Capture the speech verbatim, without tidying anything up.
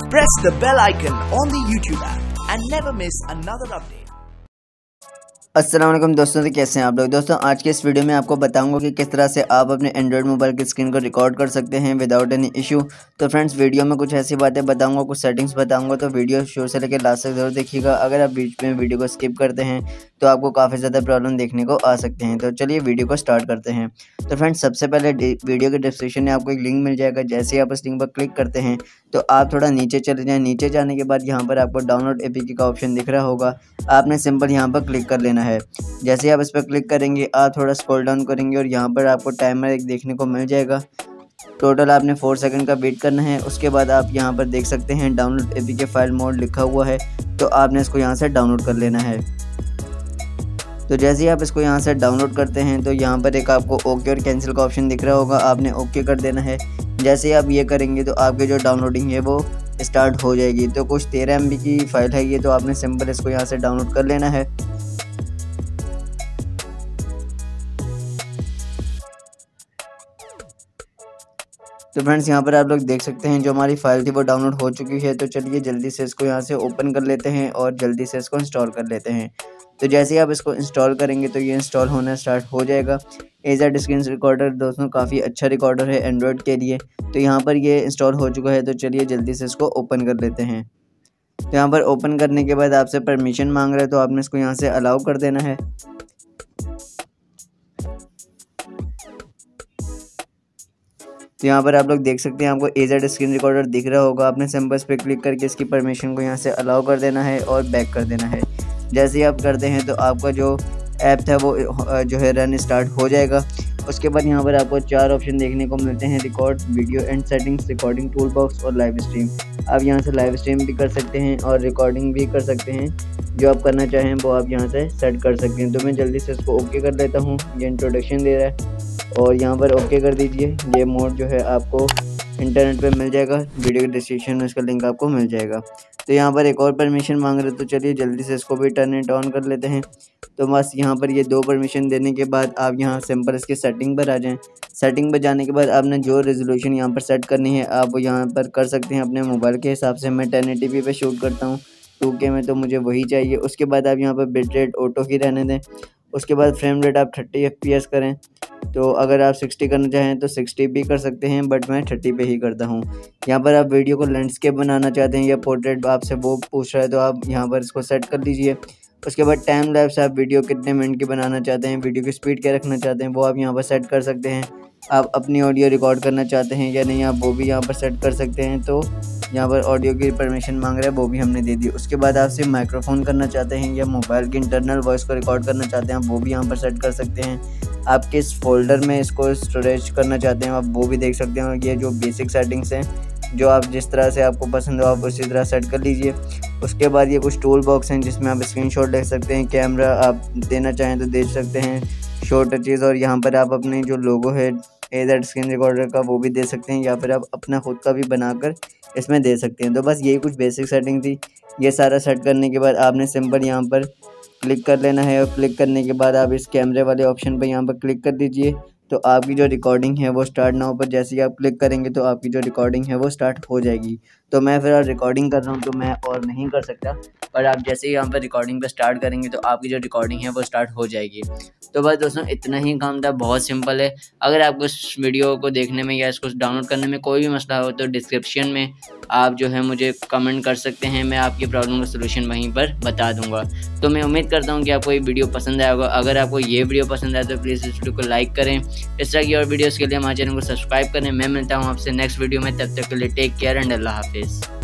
Press the bell icon on the YouTube app and never miss another update. अस्सलाम वालेकुम दोस्तों, तो कैसे हैं आप लोग। दोस्तों आज के इस वीडियो में आपको बताऊंगा कि किस तरह से आप अपने एंड्रॉयड मोबाइल की स्क्रीन को रिकॉर्ड कर सकते हैं विदाउट एनी इशू। तो फ्रेंड्स वीडियो में कुछ ऐसी बातें बताऊंगा, कुछ सेटिंग्स बताऊंगा, तो वीडियो शुरू से लेकर लास्ट तक जरूर देखिएगा। अगर आप बीच में वीडियो को स्किप करते हैं तो आपको काफ़ी ज़्यादा प्रॉब्लम देखने को आ सकते हैं। तो चलिए वीडियो को स्टार्ट करते हैं। तो फ्रेंड्स सबसे पहले वीडियो के डिस्क्रिप्शन में आपको एक लिंक मिल जाएगा। जैसे ही आप उस लिंक पर क्लिक करते हैं तो आप थोड़ा नीचे चले जाएँ। नीचे जाने के बाद यहाँ पर आपको डाउनलोड एपीके का ऑप्शन दिख रहा होगा, आपने सिंपल यहाँ पर क्लिक कर लेना है। जैसे आप इस पर क्लिक करेंगे आप थोड़ा स्क्रॉल डाउन करेंगे और यहाँ पर आपको टाइमर एक देखने को मिल जाएगा। टोटल आपने फोर सेकंड का वेट करना है। उसके बाद आप यहाँ पर देख सकते हैं डाउनलोड एपीके फाइल मोड लिखा हुआ है, तो आपने इसको यहाँ से डाउनलोड कर लेना है। तो जैसे ही आप इसको यहाँ से डाउनलोड करते हैं तो यहाँ पर एक आपको ओके और कैंसिल का ऑप्शन दिख रहा होगा, आपने ओके कर देना है। जैसे ही आप ये करेंगे तो आपकी जो डाउनलोडिंग है वो स्टार्ट हो जाएगी। तो कुछ तेरह एम बी की फ़ाइल है ये, तो आपने सिंपल इसको यहाँ से डाउनलोड कर लेना है। तो फ्रेंड्स यहाँ पर आप लोग देख सकते हैं जो हमारी फ़ाइल थी वो डाउनलोड हो चुकी है। तो चलिए जल्दी से इसको यहाँ से ओपन कर लेते हैं और जल्दी से इसको इंस्टॉल कर लेते हैं। तो जैसे ही आप इसको इंस्टॉल करेंगे तो ये इंस्टॉल होना स्टार्ट हो जाएगा। एज़ेड स्क्रीन रिकॉर्डर दोस्तों काफ़ी अच्छा रिकॉर्डर है एंड्रॉयड के लिए। तो यहाँ पर ये इंस्टॉल हो चुका है। तो चलिए जल्दी से इसको ओपन कर लेते हैं। तो यहाँ पर ओपन करने के बाद आपसे परमिशन मांग रहा है, तो आपने इसको यहाँ से अलाउ कर देना है। तो यहाँ पर आप लोग देख सकते हैं आपको एज़ेड स्क्रीन रिकॉर्डर दिख रहा होगा, आपने सिंपल इस पर क्लिक करके इसकी परमिशन को यहाँ से अलाउ कर देना है और बैक कर देना है। जैसे ही आप करते हैं तो आपका जो ऐप था वो जो है रन स्टार्ट हो जाएगा। उसके बाद यहाँ पर आपको चार ऑप्शन देखने को मिलते हैं, record, video and settings, recording tool box और लाइव स्ट्रीम। आप यहाँ से लाइव स्ट्रीम भी कर सकते हैं और रिकॉर्डिंग भी कर सकते हैं। जो आप करना चाहें वो आप यहाँ से सेट कर सकते हैं। तो मैं जल्दी से इसको ओके कर लेता हूँ। ये इंट्रोडक्शन दे रहा है और यहाँ पर ओके कर दीजिए। ये मोड जो है आपको इंटरनेट पे मिल जाएगा, वीडियो के डिस्क्रिप्शन में इसका लिंक आपको मिल जाएगा। तो यहाँ पर एक और परमिशन मांग रहे, तो चलिए जल्दी से इसको भी टर्न इट ऑन कर लेते हैं। तो बस यहाँ पर ये दो परमिशन देने के बाद आप यहाँ सिंपल इसके सेटिंग पर आ जाएं। सेटिंग पर जाने के बाद आपने जो रेजोल्यूशन यहाँ पर सेट करनी है आप वो यहाँ पर कर सकते हैं अपने मोबाइल के हिसाब से। मैं टेन एटी पी पे शूट करता हूँ, टू के में, तो मुझे वही चाहिए। उसके बाद आप यहाँ पर बिट रेट ऑटो ही रहने दें। उसके बाद फ्रेम रेट आप थर्टी एफ पी एस करें। तो अगर आप सिक्सटी करना चाहें तो सिक्सटी भी कर सकते हैं, बट मैं थर्टी पे ही करता हूँ। यहाँ पर आप वीडियो को लैंडस्केप बनाना चाहते हैं या पोर्ट्रेट आपसे वो पूछ रहा है, तो आप यहाँ पर इसको सेट कर लीजिए। उसके बाद टाइम लैप्स आप वीडियो कितने मिनट की बनाना चाहते हैं, वीडियो की स्पीड क्या रखना चाहते हैं वो आप यहाँ पर सेट कर सकते हैं। आप अपनी ऑडियो रिकॉर्ड करना चाहते हैं या नहीं आप वो भी यहाँ पर सेट कर सकते हैं। तो यहाँ पर ऑडियो की परमिशन मांग रहा है, वो भी हमने दे दी। उसके बाद आप सिर्फ माइक्रोफोन करना चाहते हैं या मोबाइल की इंटरनल वॉइस को रिकॉर्ड करना चाहते हैं, आप वो भी यहाँ पर सेट कर सकते हैं। आप किस फोल्डर में इसको स्टोरेज करना चाहते हैं आप वो भी देख सकते हैं। ये जो बेसिक सेटिंग्स हैं जो आप जिस तरह से आपको पसंद हो आप उसी तरह सेट कर लीजिए। उसके बाद ये कुछ टूल बॉक्स हैं जिसमें आप स्क्रीनशॉट ले सकते हैं, कैमरा आप देना चाहें तो दे सकते हैं, शो टचेज़, और यहाँ पर आप अपने जो लोगो है एज़ेड स्क्रीन रिकॉर्डर का वो भी दे सकते हैं, या फिर आप अपना खुद का भी बनाकर इसमें दे सकते हैं। तो बस यही कुछ बेसिक सेटिंग थी। ये सारा सेट करने के बाद आपने सिंपल यहाँ पर क्लिक कर लेना है और क्लिक करने के बाद आप इस कैमरे वाले ऑप्शन पर यहाँ पर क्लिक कर दीजिए। तो आपकी जो रिकॉर्डिंग है वो स्टार्ट नाउ पर जैसे ही आप क्लिक करेंगे तो आपकी जो रिकॉर्डिंग है वो स्टार्ट हो जाएगी। तो मैं फिर रिकॉर्डिंग कर रहा हूँ तो मैं और नहीं कर सकता, पर आप जैसे ही यहाँ पर रिकॉर्डिंग पे स्टार्ट करेंगे तो आपकी जो रिकॉर्डिंग है वो स्टार्ट हो जाएगी। तो बस दोस्तों इतना ही काम था, बहुत सिंपल है। अगर आपको इस वीडियो को देखने में या इसको डाउनलोड करने में कोई भी मसला हो तो डिस्क्रिप्शन में आप जो है मुझे कमेंट कर सकते हैं, मैं आपकी प्रॉब्लम का सलूशन वहीं पर बता दूंगा। तो मैं उम्मीद करता हूँ कि आपको ये वीडियो पसंद आया होगा। अगर आपको ये वीडियो पसंद आए तो प्लीज़ इस वीडियो को लाइक करें। इस तरह की और वीडियोज़ के लिए हमारे चैनल को सब्सक्राइब करें। मैं मिलता हूँ आपसे नेक्स्ट वीडियो में, तब तक के लिए टेक केयर एंड अल्लाह हाफिज़।